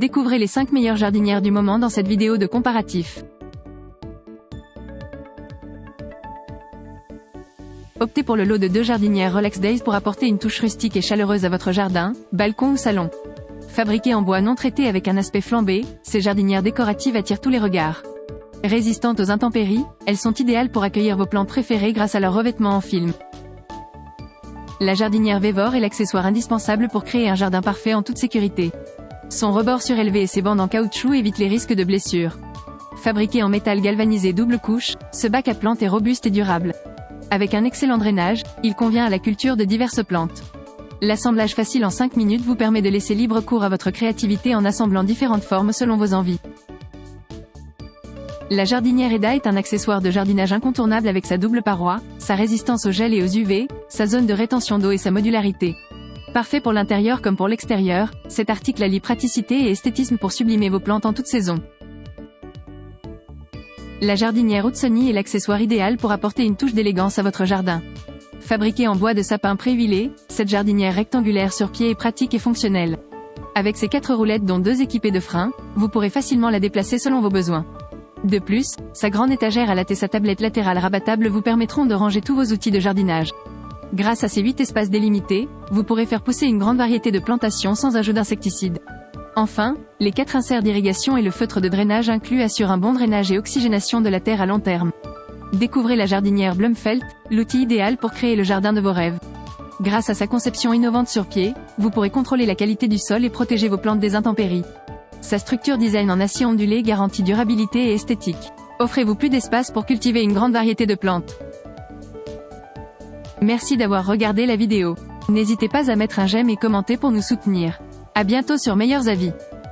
Découvrez les 5 meilleures jardinières du moment dans cette vidéo de comparatif. Optez pour le lot de 2 jardinières Relax Days pour apporter une touche rustique et chaleureuse à votre jardin, balcon ou salon. Fabriquées en bois non traité avec un aspect flambé, ces jardinières décoratives attirent tous les regards. Résistantes aux intempéries, elles sont idéales pour accueillir vos plantes préférées grâce à leur revêtement en film. La jardinière Vévore est l'accessoire indispensable pour créer un jardin parfait en toute sécurité. Son rebord surélevé et ses bandes en caoutchouc évitent les risques de blessures. Fabriqué en métal galvanisé double couche, ce bac à plantes est robuste et durable. Avec un excellent drainage, il convient à la culture de diverses plantes. L'assemblage facile en 5 minutes vous permet de laisser libre cours à votre créativité en assemblant différentes formes selon vos envies. La jardinière Eda est un accessoire de jardinage incontournable avec sa double paroi, sa résistance au gel et aux UV, sa zone de rétention d'eau et sa modularité. Parfait pour l'intérieur comme pour l'extérieur, cet article allie praticité et esthétisme pour sublimer vos plantes en toute saison. La jardinière Hudsonie est l'accessoire idéal pour apporter une touche d'élégance à votre jardin. Fabriquée en bois de sapin pré-huilé, cette jardinière rectangulaire sur pied est pratique et fonctionnelle. Avec ses 4 roulettes dont 2 équipées de freins, vous pourrez facilement la déplacer selon vos besoins. De plus, sa grande étagère à latte et sa tablette latérale rabattable vous permettront de ranger tous vos outils de jardinage. Grâce à ces 8 espaces délimités, vous pourrez faire pousser une grande variété de plantations sans ajout d'insecticides. Enfin, les 4 inserts d'irrigation et le feutre de drainage inclus assurent un bon drainage et oxygénation de la terre à long terme. Découvrez la jardinière Blumfelt, l'outil idéal pour créer le jardin de vos rêves. Grâce à sa conception innovante sur pied, vous pourrez contrôler la qualité du sol et protéger vos plantes des intempéries. Sa structure design en acier ondulé garantit durabilité et esthétique. Offrez-vous plus d'espace pour cultiver une grande variété de plantes. Merci d'avoir regardé la vidéo. N'hésitez pas à mettre un j'aime et commenter pour nous soutenir. À bientôt sur Meilleurs Avis.